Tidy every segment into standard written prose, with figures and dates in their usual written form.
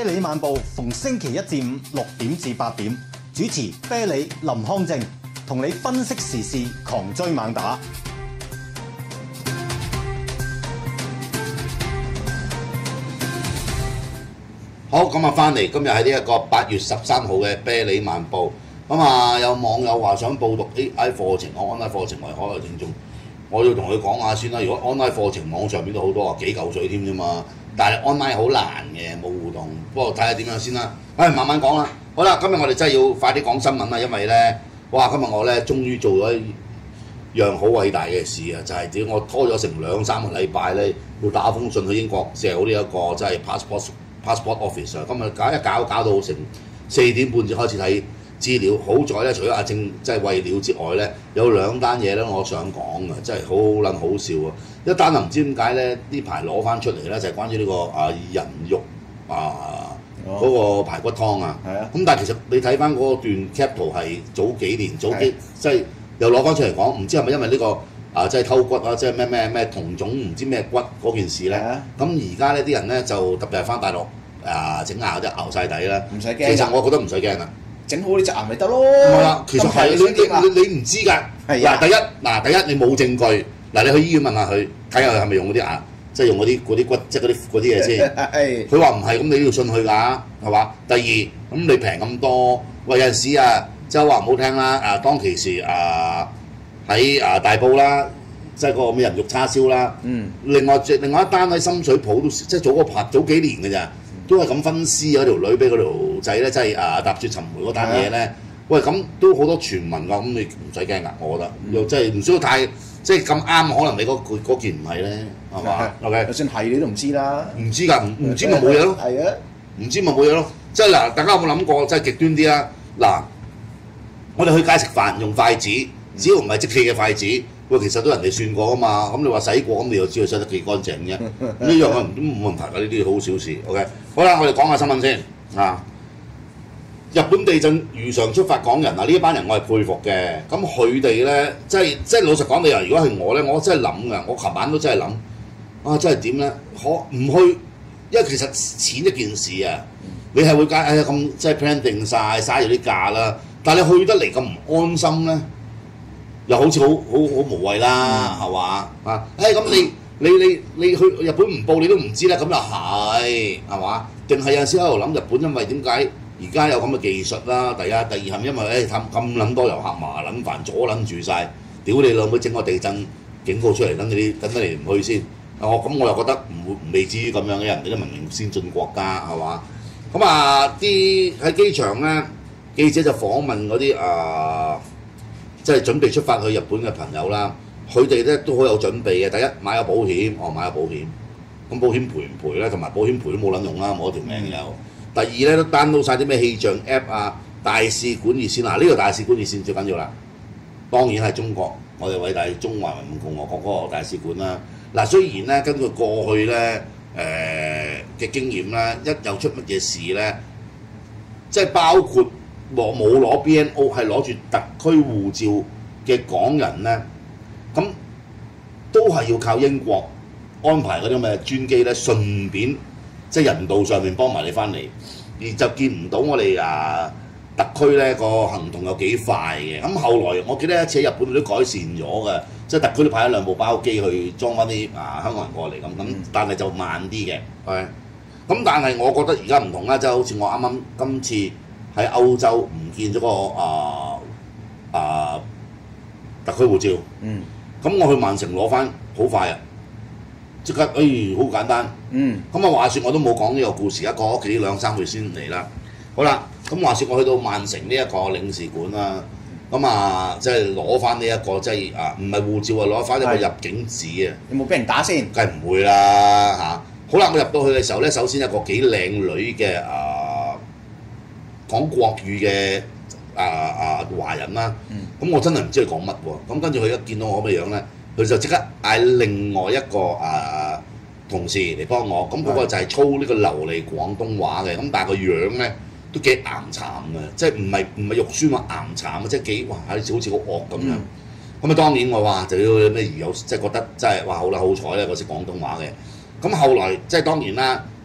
哩晚報逢星期一至五6點至8點，主持啤梨林康正，同你分析時事，狂追猛打。 好，咁啊翻嚟，今日係呢一個8月13號嘅啤梨晚報。咁啊，有網友話想報讀 AI 課程，online 課程為海外聽眾。我要同佢講下先啦。如果 online 課程網上邊都好多幾嚿水添啫嘛，但係 online 好難嘅，冇互動。不過睇下點樣先啦。慢慢講啦。好啦，今日我哋真係要快啲講新聞啦，因為咧，哇！今日我咧終於做咗一樣好偉大嘅事啊，就係點我拖咗成2-3個禮拜咧，要打封信去英國借好呢一個即係 passport office 啊。今日搞到成4點半至開始睇資料。好在咧，除咗阿正即係為料之外咧，有2單嘢咧，我想講嘅，真係好撚好笑啊！一單就唔知點解咧，呢排攞翻出嚟咧，就係關於呢個人肉嗰個排骨湯啊。係啊。咁但係其實你睇翻嗰段 cap 圖係早幾年即係又攞翻出嚟講，唔知係咪因為呢個即係偷骨啊，即係咩同種唔知咩骨嗰件事咧？咁而家呢啲人咧就特別係翻大陸整牙嗰啲熬晒底啦。唔使驚。其實我覺得唔使驚啊。整好呢隻牙咪得咯。唔係啦，其實係你唔知㗎。係第一你冇證據。你去醫院問下佢，睇下佢係咪用嗰啲牙，即係用嗰啲骨，即係嗰啲嘢先。佢話唔係，咁你都要信佢㗎，係嘛？第二，咁你平咁多，喂有陣時即係話唔好聽啦，當其時喺大埔啦，即係個咩人肉叉燒啦。另外一單喺深水埗都即係早幾年嘅咋，都係咁分屍嗰條女俾嗰條仔咧，即係踏雪尋梅嗰單嘢咧。喂，咁都好多傳聞㗎，咁你唔使驚㗎，我覺得又真係唔需要太即係咁啱，可能你嗰件唔係咧，係嘛 ？OK， 就算係你都唔知啦。唔知㗎，唔知咪冇嘢咯。係啊，唔知咪冇嘢咯。即係嗱，大家有冇諗過？即係極端啲啦。嗱，我哋去街食飯用筷子，只要唔係即棄嘅筷子，喂，其實都人哋算過㗎嘛。咁你話洗過，咁你又知佢洗得幾乾淨啫。呢樣都冇問題㗎，呢啲好小事。OK， 好啦，我哋講下新聞先啊。日本地震如常出發港人啊！呢一班人我係佩服嘅。咁佢哋咧，即係老實講，你話如果係我咧，我真係諗㗎。我琴晚都真係諗真係點咧？唔去，因為其實錢一件事啊，你係會咁即係 plan 定晒，嘥咗啲價啦。但係你去得嚟咁唔安心咧，又好似好無謂啦，係嘛？咁你去日本唔報你都唔知咧，咁又係嘛？定係有陣時喺度諗日本，因為點解？而家有咁嘅技術啦，第一、第二係因為咁撚多遊客麻撚煩，阻撚住晒，屌你老母整個地震警告出嚟，等你唔去先。我又覺得未至於咁樣嘅，人哋都文明先進國家係嘛？咁喺機場咧，記者就訪問嗰啲即係準備出發去日本嘅朋友啦，佢哋咧都好有準備嘅。第一買咗保險，買咗保險，咁保險賠唔賠咧？同埋保險賠都冇撚用啦，冇一條命有。第二咧都 download 晒啲咩氣象 app 大使館熱線呢個大使館熱線最緊要啦，當然係中國我哋偉大中華人民共和國嗰個大使館啦。雖然咧根據過去咧嘅經驗咧，一有出乜嘢事咧，即係包括冇攞 BNO 係攞住特區護照嘅港人咧，咁都係要靠英國安排嗰啲咁嘅專機咧，順便。即係人道上面幫埋你翻嚟，而就見唔到我哋特區咧個行動有幾快嘅。咁後來我記得一次喺日本都改善咗嘅，即係特區都派咗2部包機去裝翻啲香港人過嚟咁，但係就慢啲嘅。咁但係我覺得而家唔同啦，即係好似我啱啱今次喺歐洲唔見咗個特區護照，咁我去曼城攞翻好快啊！即刻，好簡單。咁話説我都冇講呢個故事，過屋企2-3個月先嚟啦。好啦，咁話説我去到曼城呢一個領事館啦，咁即係攞翻呢一個即係唔係護照攞翻一個入境紙啊。有冇俾人打先？梗係唔會啦好啦，我入到去嘅時候咧，首先有個幾靚女嘅講國語嘅華人啦。咁我真係唔知佢講乜喎。咁跟住佢一見到我咁嘅樣咧，佢就即刻嗌另外一個同事嚟幫我，咁嗰個就係操呢個流利廣東話嘅，咁但係個樣咧都幾岩慘嘅，即係唔係肉酸話岩慘，即係幾好似好惡咁樣。咁當然我話就要咩有即係覺得真係好啦，好彩咧，我識廣東話嘅。咁後來即係當然啦，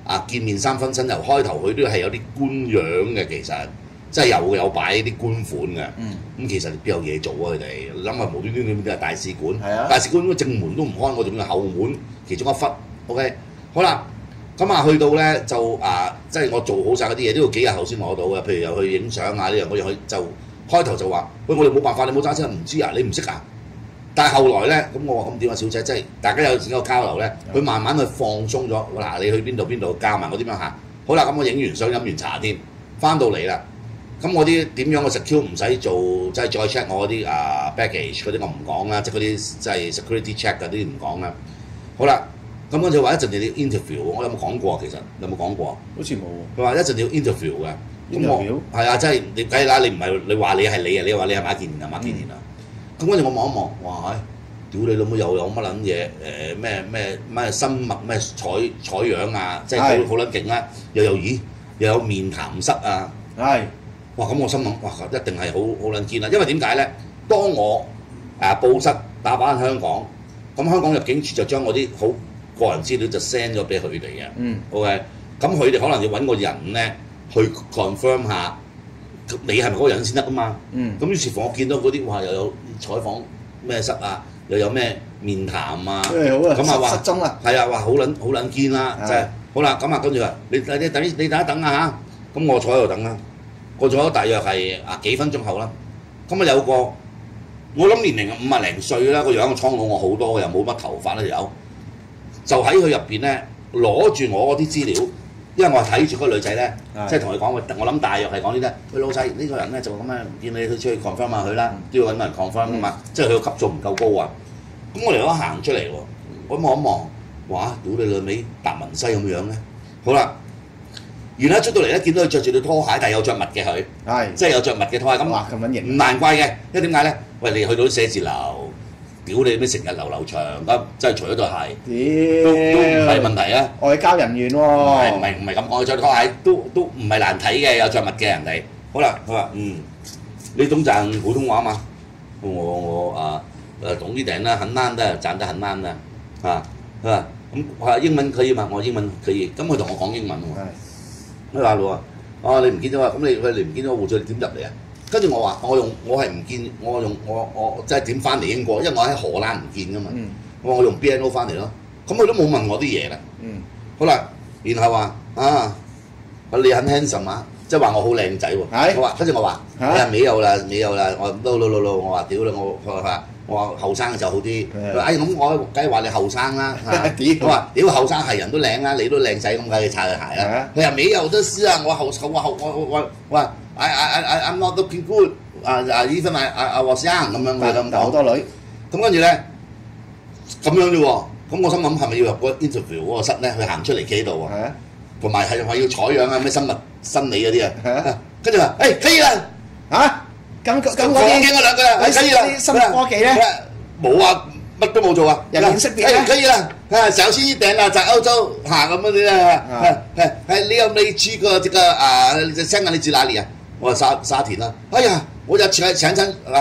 見面三分親，由開頭佢都係有啲官樣嘅，其實真係有擺啲官款嘅。咁其實邊有嘢做啊？佢哋諗下無端端點解大使館？大使館正門都唔開，我仲要後門其中一忽。OK， 好啦。咁去到咧就即係我做好晒嗰啲嘢，都要幾日後先攞到嘅。譬如又去影相呢樣嗰樣，佢就開頭就話：喂，我哋冇辦法，你冇揸車唔知啊，你唔識啊？但係後來咧，咁我話咁點啊，小姐，即係大家有個交流咧，佢慢慢去放鬆咗。嗱，你去邊度教埋我點樣行。好啦，咁我影完相飲完茶添，翻到嚟啦。咁我啲點樣嘅 secure 唔使做，即係再 check 我嗰啲baggage 嗰啲我唔講啦，即係嗰啲即係 security check 嗰啲唔講啦。好啦。咁跟住話一陣你要 interview， 我有冇講過？其實有冇講過？ 好似冇喎。 佢話一陣你要 interview 嘅。 interview 係啊，即係你計啦，你唔係你話你係你啊，你話你係馬建年啊，馬建年啊。咁跟住我望一望，哇！屌你老母又有乜撚嘢？咩生物咩採樣啊，即係好撚勁啦！又有面談室啊。 係。 哇！咁我心諗，哇！一定係好撚堅啦，因為點解咧？當我報失打返香港，咁香港入境處就將我啲好個人資料就 send 咗俾佢哋嘅。OK， 咁佢哋可能要揾個人咧去 confirm 下你係咪嗰個人先得噶嘛。咁於是乎我見到嗰啲話又有採訪咩室啊，又有咩面談啊，咁話失蹤啊， 係啊，話好撚堅啦，即係好啦，咁跟住話你等一等啊嚇，咁我坐喺度等啦，過咗大約係幾分鐘後啦，咁有個我諗年齡50零歲啦，個樣蒼老我好多，又冇乜頭髮咧有。就喺佢入邊咧，攞住我嗰啲資料，因為我係睇住嗰個女仔咧，即係同佢講，我諗大約係講啲咧，喂老細呢個人咧就咁樣，唔見你出去 confirm 下佢啦，都要揾人 confirm 噶嘛，即係佢個級數唔夠高啊。咁我哋嗰行出嚟喎，我望一望，哇！屌你老味達文西咁樣咧，好啦，然後出到嚟咧，見到佢着住對拖鞋，但係有着襪嘅佢，即係有着襪嘅拖鞋咁，唔難怪嘅，因為點解咧？喂，你去到啲寫字樓。屌你咩成日流長咁，真係除咗對鞋，都唔係問題啊！ 外交人員喎， 唔係咁，我着拖鞋都唔係難睇嘅，有着襪嘅人哋。好啦，佢話你懂講普通話嘛？我懂啲頂啦，很難的，賺得很難的佢話咁英文可以嘛？我英文可以，咁佢同我講英文喎。佢話喎，你唔見咗啊？咁你唔見咗護照，你點入嚟啊？跟住我話我係唔見，我即係點翻嚟英國，因為我喺荷蘭唔見噶嘛。我用 BNO 翻嚟咯。咁佢都冇問我啲嘢啦。好啦，然後話你很 handsome 啊，即係話我好靚仔喎。跟住我話沒有啦，我我話屌啦，我話後生就好啲。佢話咁我梗係話你後生啦。我話屌後生係人都靚啦，你都靚仔咁，梗係擦對鞋啦。佢話沒有得事啊，我話。I'm not looking good，醫生話生咁樣，佢咁講好多女， 咁跟住咧咁樣啫喎，咁我心諗係咪要入個 interview 嗰個室咧？佢行出嚟企喺度喎，同埋係話要採樣啊，咩生物生理嗰啲啊，跟住話可以啦咁嗰啲我兩句啦，可以啦， 生物科技咧冇啊，乜都冇做啊， 人臉識別咧可以啦。首先一點啦，在歐洲咁嗰啲啦，你有冇去過這個香港？你住哪裡啊？我話沙田啦。哎呀，我就請親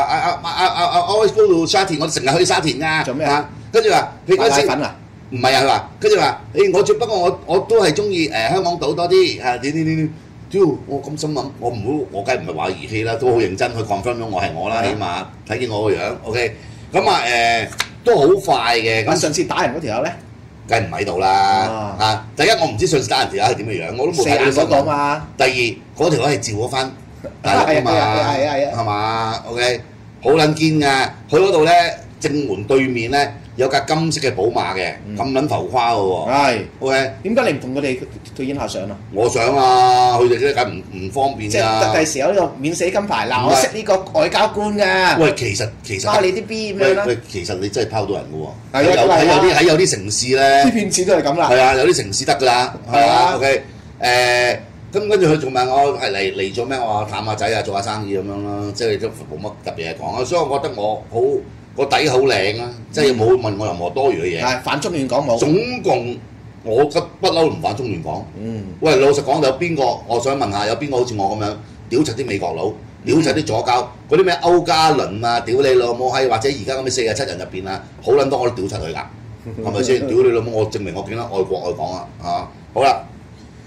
always go to 沙田，我成日去沙田㗎。 做咩啊？ 跟住話佢嗰陣時粉啊？ 唔係啊，佢話跟住話不過我都係中意香港島多啲點。屌我咁心諗，我梗係唔係話兒戲啦，都好認真去 confirm 咗我係我啦，起碼睇見我個樣 OK。咁都好快嘅。 咁上次打人嗰條友咧？ 梗係唔喺度啦第一我唔知上次打人條友係點嘅樣，我都冇睇到新聞嘛。 第二嗰條友係召咗翻大陸啊嘛，係嘛 OK， 好撚堅㗎。佢嗰度咧正門對面咧有架金色嘅寶馬嘅，咁撚浮誇嘅喎。OK， 點解你唔同佢哋對影下相啊？ 我想啊，佢哋咧梗唔方便㗎。 即係第時有呢個免死金牌，嗱我識呢個外交官㗎。 喂，其實拋你啲 B 咁樣啦。 喂，其實你真係拋到人㗎喎。喺有啲城市咧， 啲騙子都係咁啦。 係啊，有啲城市得㗎啦，係嘛 OK 咁跟住佢仲問我係嚟做咩？我話探下仔啊，做下生意咁樣啦，即係都冇乜特別嘢講啊。所以我覺得我好個底好靚啊，即係冇問我任何多餘嘅嘢。 係反中亂港冇。總共我不嬲唔反中亂港。喂，老實講有邊個？我想問下有邊個好似我咁樣屌柒啲美國佬，屌柒啲左膠嗰啲咩歐嘉倫啊，屌你老母閪，或者而家咁嘅47人入邊啊，好撚多我都屌柒佢㗎，係咪先？屌你老母，我證明我幾撚愛國愛港啊！好啦。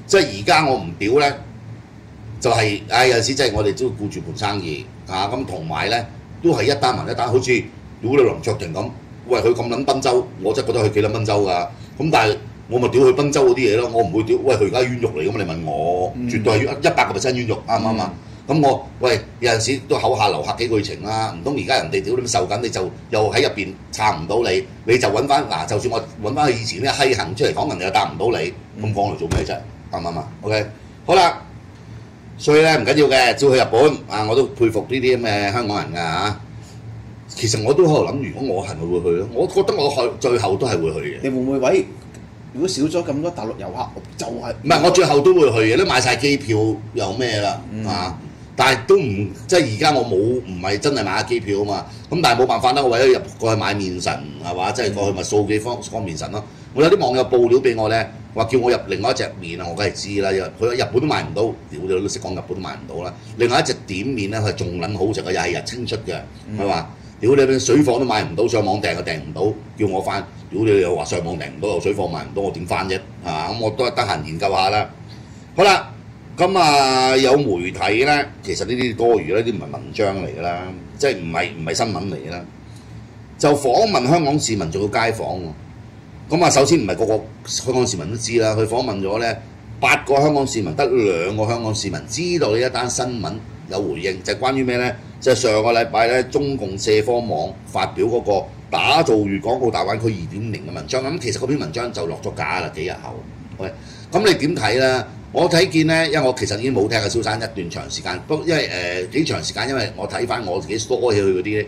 即係而家我唔屌咧，就係、有陣時真係我哋都顧住盤生意嚇，咁同埋咧都係一單還一單，好似屌你林卓廷咁，喂佢咁撚賓州，我真係覺得佢幾撚賓州㗎，咁但係我咪屌佢賓州嗰啲嘢咯，我唔會屌，喂佢而家冤獄嚟㗎嘛，你問我，絕對係100%冤獄，啱唔啱啊？咁我喂有陣時都口下留下幾句情啦，唔通而家人哋屌你受緊，你就又喺入邊撐唔到你，你就揾翻嗱，就算我揾翻佢以前啲閪行出嚟講，人哋又答唔到你，咁講嚟做咩啫？啱唔啱啊？OK， 好啦，所以咧唔緊要嘅，照去日本啊，我都佩服呢啲咁嘅香港人㗎嚇。其實我都喺度諗，如果我係咪會去咧？我覺得我去最後都係會去嘅。 你會唔會喂？如果少咗咁多大陸遊客，就係唔係我最後都會去嘅，都買晒機票又咩啦啊！但係都唔即係而家我冇唔係真係買咗機票啊嘛，咁但係冇辦法啦，我為咗入過去買面神係嘛，即係過去咪掃幾方面神咯。我有啲網友報料俾我咧，話叫我入另外一隻面啊，我梗係知啦，佢日本都買唔到，屌你都識講日本都買唔到啦。另外一隻點面咧，佢仲撚好食嘅，又係日清出嘅，佢話屌你水貨都買唔到，上網訂又訂唔到，叫我翻，屌你又話上網訂唔到，又水貨買唔到，我點翻啫？係嘛？咁我都係得閒研究下啦。好啦。咁啊，有媒體咧，其實呢啲多餘啦，呢啲唔係文章嚟㗎啦，即係唔係新聞嚟㗎啦。就訪問香港市民做到街訪喎。咁啊，首先唔係個個香港市民都知啦，佢訪問咗咧8個香港市民，得2個香港市民知道呢一單新聞有回應，就係關於咩咧？就係上個禮拜咧，中共社科網發表嗰個打造粵港澳大灣區2.0嘅文章。咁其實嗰篇文章就落咗架啦，幾日後。喂，咁你點睇咧？我睇見咧，因為我其實已經冇聽阿蕭生一段長時間，不過因為幾長時間，因為我睇翻我自己 store 起佢嗰啲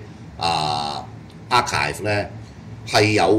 archive 咧係有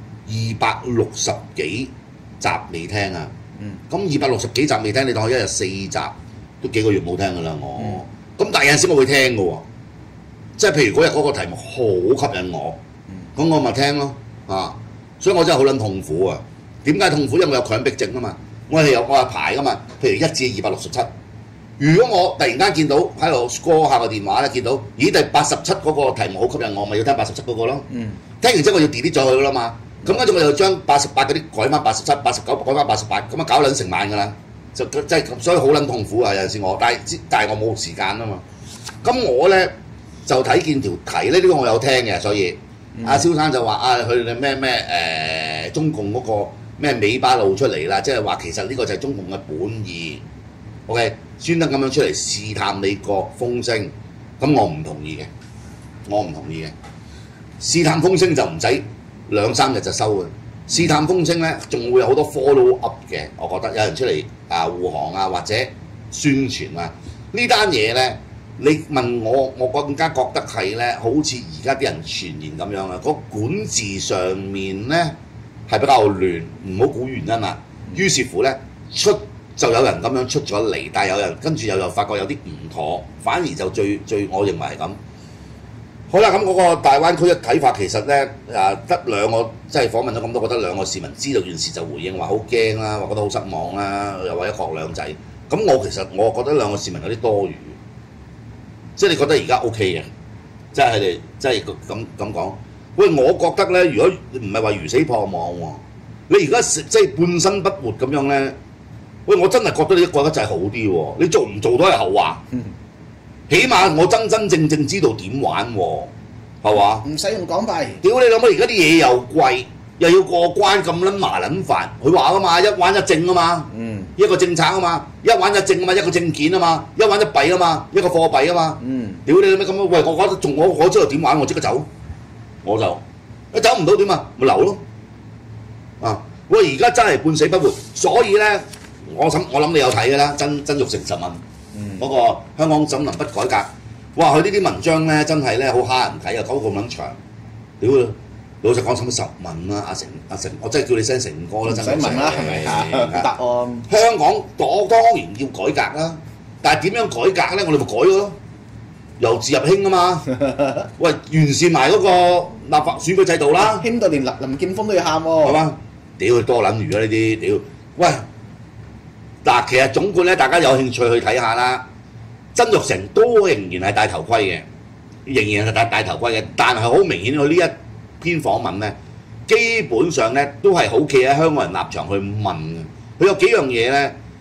260幾集未聽啊。咁260幾集未聽，你當我一日4集，都幾個月冇聽㗎啦我。咁但係有陣時我會聽㗎喎，即係譬如嗰日嗰個題目好吸引我，咁我咪聽咯啊！所以我真係好撚痛苦啊！點解痛苦？因為我有強迫症啊嘛。我係排噶嘛，譬如1至267。如果我突然間見到喺度 score 下個電話咧，見到咦第87嗰個題目好吸引我，咪要聽87嗰個咯。聽完之後我要 delete 咗佢噶啦嘛。咁跟住我就將88嗰啲改翻87、89改翻88，咁啊搞撚成晚㗎啦。就即係所以好撚痛苦啊！有陣時我，但係我冇時間啊嘛。咁我咧就睇見條題咧，呢個我有聽嘅，所以阿蕭生就話啊，佢哋咩中共嗰個。咩尾巴露出嚟啦？即係話其實呢個就係中共嘅本意。OK， 專登咁樣出嚟試探你個風聲，咁我唔同意嘅。我唔同意嘅。試探風聲就唔使2、3日就收嘅。試探風聲咧，仲會有好多 follow up 嘅。我覺得有人出嚟護航啊，或者宣傳啊，呢單嘢咧，你問我，我更加覺得係咧，好似而家啲人傳言咁樣啊，個管治上面咧。係比較亂，唔好估原因啦。於是乎咧，就有人咁樣出咗嚟，但係有人跟住又發覺有啲唔妥，反而就最我認為係咁。好啦，咁嗰個大灣區嘅睇法其實咧得2個，即係訪問咗咁多，覺得2個市民知道件事就回應話好驚啦，話覺得好失望啦，又話一國兩制。咁我其實我覺得2個市民有啲多餘，即係你覺得而家 OK 嘅，即係佢哋即係咁講。喂，我覺得咧，如果唔係話魚死破網喎，你而家即係半身不活咁樣咧，喂，我真係覺得你覺得就係好啲喎。你做唔做都係後話，起碼我真正知道點玩喎，係嘛？ 唔使用港幣。 屌你老母！而家啲嘢又貴，又要過關咁撚麻撚煩。佢話啊嘛，一玩一證啊嘛，一個政策啊嘛，一玩一證啊嘛，一個證件啊嘛，一玩一幣啊嘛，一個貨幣啊嘛。屌你老母咁樣！喂，我覺得我知道點玩，我即刻走。我就走唔到點啊？咪留咯啊！我而家真係半死不活，所以咧，我諗你有睇㗎啦，曾鈺成實問嗰個香港怎能不改革？哇！佢呢啲文章咧真係咧好蝦人睇啊，講咁撚長，屌老實講，使乜10問啦？阿成，我真係叫你 send 成個啦，真係。唔使問啦，係咪？答案。香港當然要改革啦，但係點樣改革咧？我哋咪改咯。由治入興啊嘛，喂，完善埋嗰個立法選舉制度啦， 興到連林建峰都要喊喎， 係嘛？屌佢多撚餘啊呢啲，屌！喂，嗱，其實總括咧，大家有興趣去睇下啦。曾鈺成都仍然係戴頭盔嘅，仍然係戴頭盔嘅，但係好明顯佢呢一篇訪問咧，基本上咧都係好企喺香港人立場去問嘅。佢有幾樣嘢咧，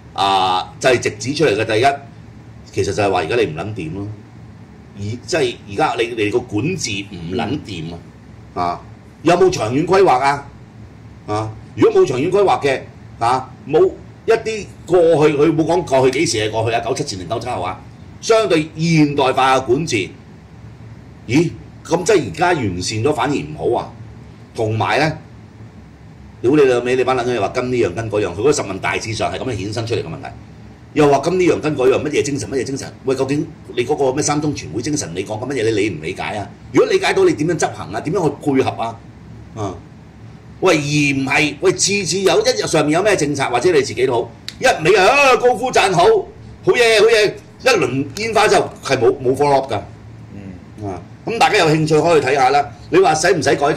就係直指出嚟嘅第一，其實就係話而家你唔撚掂咯，即係而家你哋個管治唔撚掂啊！有冇長遠規劃啊？如果冇長遠規劃嘅冇一啲過去佢冇講過去幾時係過去啊？97前定97後啊？相對現代化嘅管治，咦？咁即係而家完善咗反而唔好啊？同埋咧，屌你老味，你班撚又話跟呢樣跟嗰樣，佢嗰十問大致上係咁樣衍生出嚟嘅問題。又話跟呢樣跟嗰樣，乜嘢精神乜嘢精神？喂，究竟你嗰個咩三中全會精神，你講緊乜嘢？你理唔理解啊？如果理解到，你點樣執行啊？點樣去配合啊？喂，而唔係喂次次有一日上面有咩政策，或者你自己都好，一味高呼讚好，好嘢好嘢，一輪煙花就係冇 follow up 㗎。咁大家有興趣可以睇下啦。你話使唔使改革？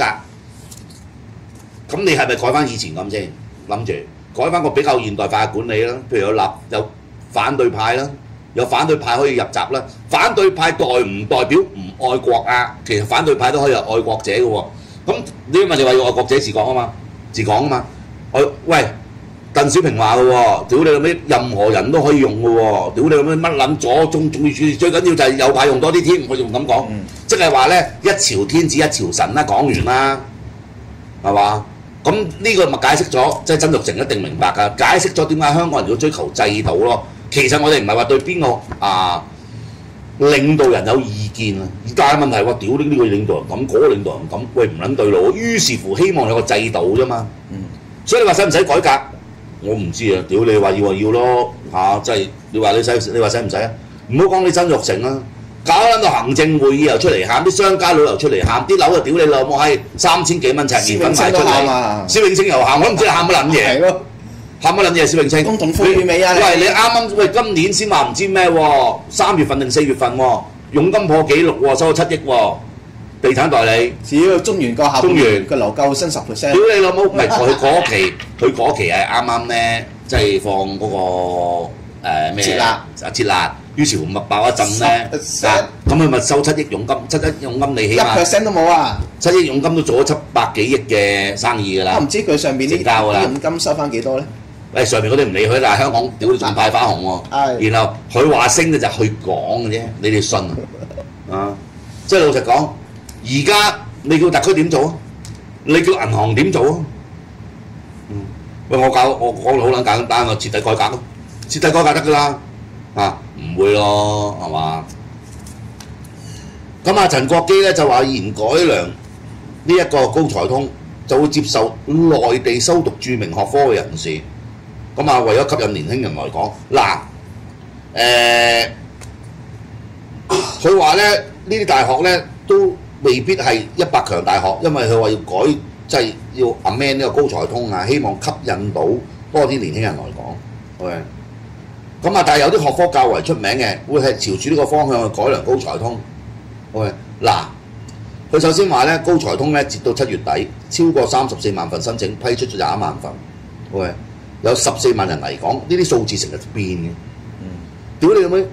咁你係咪改翻以前咁先？諗住改翻個比較現代化嘅管理啦，譬如有反對派啦，有反對派可以入閘啦。反對派代唔代表唔愛國啊？其實反對派都可以有愛國者嘅喎。咁你問你話要愛國者治港啊嘛？治港啊嘛？喂，鄧小平話嘅喎，屌你老味，任何人都可以用嘅喎，屌你老味乜撚左中最緊要就係右派用多啲添，我仲咁講，即係話咧一朝天子一朝臣啦，講完啦，係嘛？咁呢個咪解釋咗，即係曾鈺成一定明白㗎，解釋咗點解香港人要追求制度咯。其實我哋唔係話對邊個領導人有意見啊，但係問題話屌呢個領導人咁，嗰個領導人咁，喂唔撚對路，於是乎希望有個制度啫嘛。所以你話使唔使改革？我唔知啊，屌你話要就要咯即係你話使唔使啊？唔好講你曾鈺成啦，搞撚到行政會議又出嚟喊，啲商家佬又出嚟喊，啲樓啊屌你老母閪3000幾蚊尺麵粉賣出嚟，施永青又喊，我都唔知你喊乜撚嘢。係咯，喊乜撚嘢？施永青公同富裕美啊！喂，你啱今年先話唔知咩喎？3月份定4月份喎？佣金破紀錄喎，收咗7億喎。地產代理，只要中原個下半年個樓價升10%。屌你老母！唔係佢嗰期係啱咧，即係放嗰個咩？撤辣，於是乎咪爆一陣咧，咁佢咪收7億佣金，7億佣金你起碼1%都冇啊！7億佣金都做咗700幾億嘅生意㗎啦。我唔知佢上邊啲佣金收翻幾多咧？誒上面嗰啲唔理佢，但係香港屌你仲派花紅喎。然後佢話升咧就去講嘅啫，你哋信啊？即係老實講。而家你叫特區點做啊？你叫銀行點做啊？喂，我講到好撚簡單啊，徹底改革咯，徹底改革得㗎啦，唔會咯，係嘛？咁陳國基咧就話研改良呢一個高才通，就會接受內地修讀著名學科嘅人士。咁為咗吸引年輕人來講，佢話咧呢啲大學咧都未必係100強大學，因為佢話要改，即係要 amend 呢個高才通希望吸引到多啲年輕人來講。OK， 但係有啲學科較為出名嘅，會係朝住呢個方向去改良高才通。OK， 佢首先話咧，高才通咧截到7月底，超過34萬份申請，批出咗21萬份。OK， 有14萬人嚟講，呢啲數字成日變嘅。屌你老味！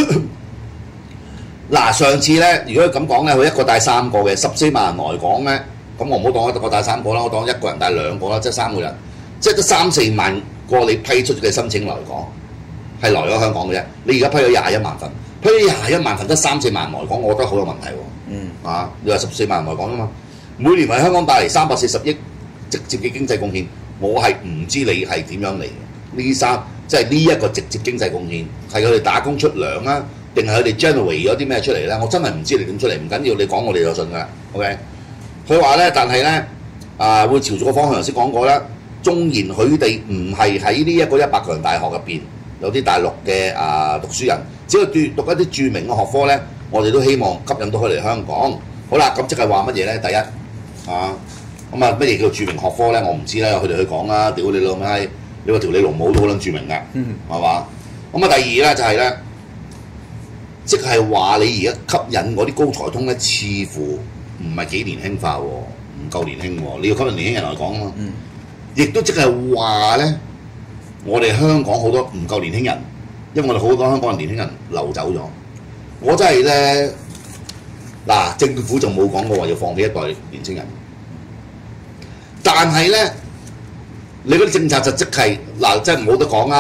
上次咧，如果咁講咧，佢一個帶3個嘅14萬人來講咧，咁我唔好當一個帶3個啦，我當一個人帶2個啦，即係3個人，即係得3-4萬個你批出嘅申請來講，係來咗香港嘅啫。你而家批咗21萬份，批咗21萬份得3-4萬人來講，我覺得好有問題喎。你話14萬人來講啊嘛，每年為香港帶嚟340億直接嘅經濟貢獻，我係唔知你係點樣嚟嘅。即係呢一個直接經濟貢獻係佢哋打工出糧啊，定係佢哋 generate 咗啲咩出嚟咧？我真係唔知你點出嚟，唔緊要，你講我哋就信㗎啦。OK， 佢話咧，但係咧會朝住個方向頭先講過啦。縱然佢哋唔係喺呢一個100強大學入邊有啲大陸嘅讀書人，只要讀一啲著名嘅學科咧，我哋都希望吸引到佢嚟香港。好啦，咁即係話乜嘢咧？第一乜嘢叫著名學科咧？我唔知啦，佢哋去講啦。屌你老味！你話條你龍母都好撚著名㗎，係嘛？第二咧就係咧，即係話你而家吸引嗰啲高才通咧，似乎唔係幾年輕化喎，唔夠年輕喎。你要吸引年輕人嚟講啊嘛，亦都即係話咧，我哋香港好多唔夠年輕人，因為我哋好多香港人年輕人流走咗。我真係咧，政府就冇講過話要放棄一代年輕人，但係咧。你嗰啲政策就即係即係冇得講啦。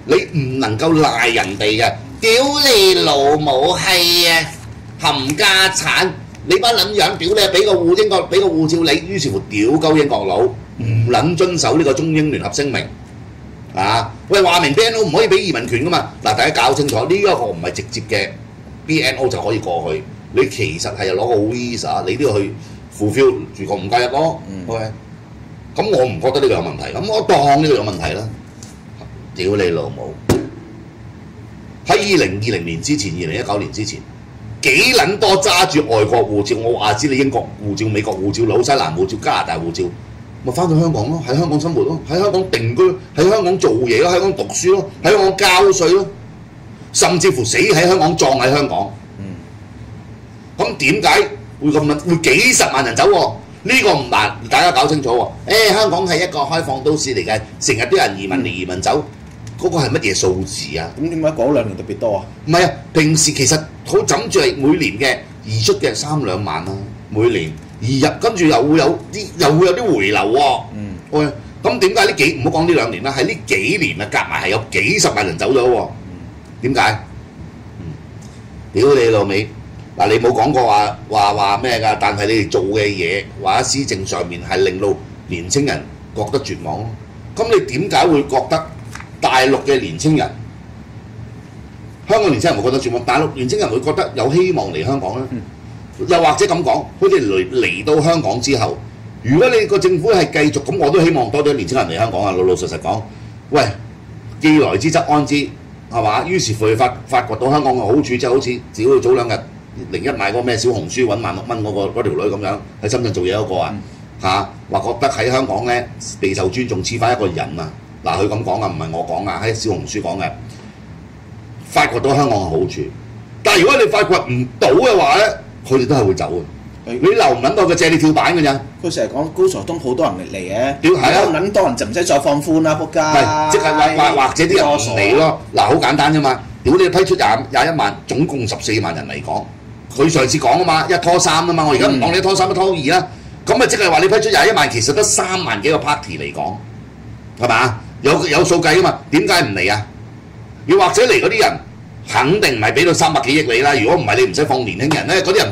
你唔能夠賴人哋嘅。屌你老母係啊！冚家產！你班撚樣屌你，俾個英國俾個護照你，於是乎屌鳩英國佬，唔撚遵守呢個中英聯合聲明啊！喂，話明 BNO 唔可以俾移民權噶嘛？嗱，大家搞清楚，呢一個唔係直接嘅 BNO 就可以過去，你其實係攞個 visa， 你都要去 fulfill 住個5+1咯。OK， 咁我唔覺得呢個有問題，咁我當呢個有問題啦。屌你老母！喺2020年之前，2019年之前。幾撚多揸住外國護照，我話知你英國護照、美國護照、紐西蘭護照、加拿大護照，咪翻到香港咯，喺香港生活咯，喺香港定居，喺香港做嘢咯，喺香港讀書咯，喺香港交稅咯，甚至乎死喺香港、葬喺香港。咁點解會咁撚？會幾十萬人走喎？呢個唔難，大家搞清楚喎。香港係一個開放都市嚟嘅，成日都有人移民嚟移民走。嗰個係乜嘢數字啊？ 咁點解嗰兩年特別多啊？ 唔係啊，平時其實好枕住係每年嘅移出嘅3-2萬啦，每年移入，跟住又會有啲回流喎。喂，咁點解唔好講呢2年啦，係呢幾年啊，夾埋係有幾十萬人走咗喎？點解？屌你老味！嗱，你冇講過話咩㗎？但係你哋做嘅嘢或者施政上面係令到年青人覺得絕望咯。咁你點解會覺得？大陸嘅年青人，香港年青人會覺得絕望，大陸年青人會覺得有希望嚟香港咧。又或者咁講，佢哋嚟到香港之後，如果你個政府係繼續咁，我都希望多啲年青人嚟香港啊！老實講，喂，既來之則安之，係嘛？於是乎發掘到香港嘅好處，即係好似只要早2日01買嗰個咩小紅書揾16蚊嗰條女咁樣喺深圳做嘢嗰個啊話覺得喺香港咧備受尊重，似翻一個人啊！嗱，佢咁講啊，唔係我講啊，喺小紅書講嘅，發掘到香港嘅好處。但係如果你發掘唔到嘅話咧，佢哋都係會走嘅。你留唔撚到佢借你跳板嘅咋？ 佢成日講高才通好多人嚟嘅， 屌係啊！ 撚多人就唔使再放寬啦，仆街。 係，即係或者啲人唔嚟咯。嗱，好簡單啫嘛。屌你批出21萬，總共14萬人嚟講，佢上次講啊嘛，一拖三啊嘛，我而家唔講你一拖三一拖二啦。咁啊，即係話你批出21萬，其實得3萬幾個 party 嚟講，係嘛？有數計啊嘛，點解唔嚟啊？要或者嚟嗰啲人肯定唔係俾到300幾億你啦。如果唔係，你唔使放年輕人咧，嗰啲人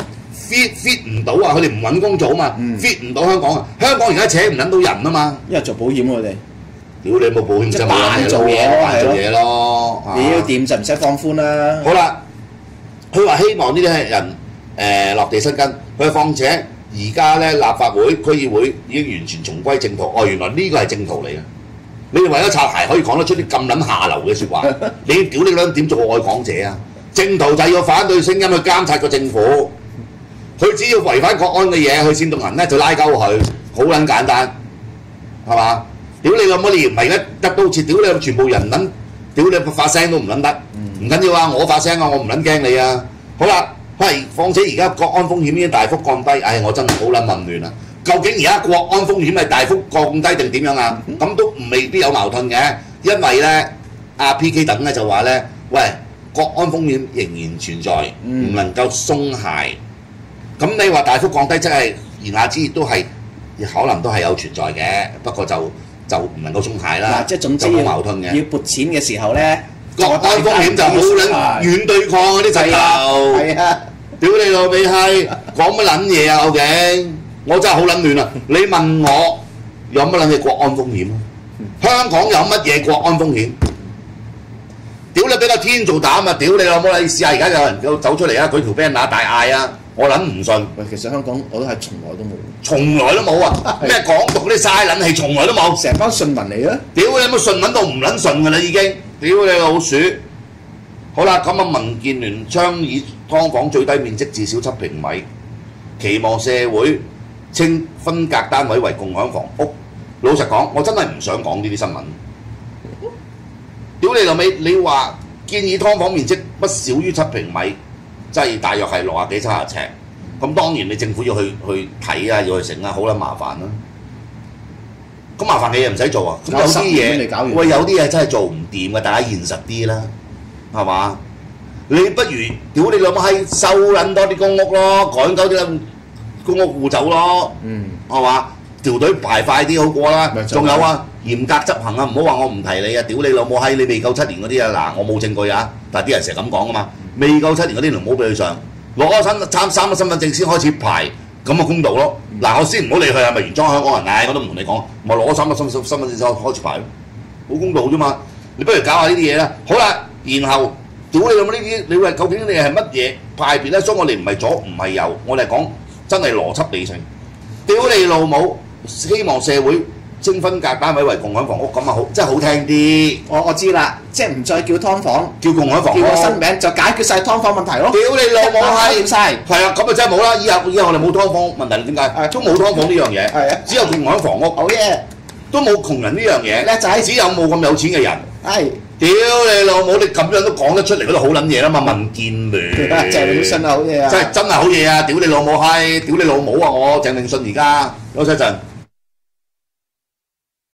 fit 唔到啊，佢哋唔揾工做啊嘛，fit 唔到香港啊。香港而家請唔撚到人啊嘛， 因為做保險佢哋。 屌你冇保險就扮做嘢咯， 扮做嘢咯。 你要掂就唔使放寬啦。 好啦，佢話希望呢啲人落地生根。佢況且而家咧立法會、區議會已經完全重歸正途。原來呢個係正途嚟嘅。你哋為咗擦鞋可以講得出啲咁撚下流嘅説話，你屌你撚點做個愛港者啊？正途就係要反對聲音去監察個政府，佢只要違反國安嘅嘢去煽動人咧，就拉鳩佢，好撚簡單，係嘛？屌你老母！你唔係一刀切，屌你全部人撚，屌你發聲都唔撚得，唔緊要啊！我發聲啊，我唔撚驚你啊！好啦，況且而家國安風險已經大幅降低，我真係好撚混亂啊！究竟而家國安風險係大幅降低定點樣啊？咁都未必有矛盾嘅，因為咧阿 PK 等咧就話咧，喂，國安風險仍然存在，唔能夠鬆懈。咁你話大幅降低，即係言下之意都係可能都係有存在嘅，不過就唔能夠鬆懈啦。 即係總之冇矛盾嘅。 要撥錢嘅時候咧， 國安風險就好撚軟對抗嗰啲制度。 係啊， 屌你老味閪，講乜撚嘢啊？究竟我真係好撚亂啊！你問我有乜撚嘢國安風險啊？香港有乜嘢國安風險？屌你俾個天做膽啊！屌你老母！你試下而家有人走出嚟啊，舉條 banner 大嗌啊！我撚唔信。 喂，其實香港我都係從來都冇， 從來都冇啊！咩港獨嗰啲嘥撚氣，從來都冇。 成班順民嚟嘅。屌你有冇順撚到唔撚順㗎啦已經？屌你老鼠！好啦，咁啊民建聯倡議劏房最低面積至少7平米，期望社會稱分隔單位為共享房屋。老實講，我真係唔想講呢啲新聞。屌你老味！你話建議劏房面積不少於7平米，即係大約係60幾70尺。咁當然你政府要去睇啊，要去整啊，好撚麻煩啦。咁麻煩嘅嘢唔使做啊。咁有啲嘢，喂，有啲嘢真係做唔掂嘅，大家現實啲啦，係嘛？你不如屌你老母閪，收撚多啲公屋咯，趕走啲公屋戶走咯，係嘛？ 條隊排快啲好過啦咪。就係仲有啊，嚴格執行啊，唔好話我唔提你啊！屌你老母閪，你未夠7年嗰啲啊，嗱我冇證據啊，但係啲人成日咁講噶嘛，未夠7年嗰啲唔好俾佢上，攞咗三個身份證先開始排，咁啊公道咯。嗱我先唔好理佢係咪原裝香港人，唉我都唔同你講，咪攞3個身份證先開始排咯，好公道啫嘛。你不如搞下呢啲嘢啦。好啦，然後屌你老母呢啲，你話究竟你係乜嘢派別咧？所以我哋唔係左唔係右，我哋講真係邏輯理性。屌你老母！希望社會徵分隔單位為共享房屋咁啊好，真係好聽啲。 我知啦，即係唔再叫劏房， 叫共享房屋， 叫個新名就解決晒劏房問題咯。 屌你老母閪！ 掂晒， 係啊，咁啊真係冇啦。以後我哋冇劏房問題，點解？都冇劏房呢樣嘢， 係啊， 只有共享房屋， 好嘢， 都冇窮人呢樣嘢。 叻仔只有冇咁有錢嘅人。 係屌你老母！你咁樣都講得出嚟，嗰度好撚嘢啦嘛！民建聯， 鄭永信啊，好嘢啊， 真係好嘢啊！屌你老母閪！屌你老母啊！我鄭永信而家休息一陣。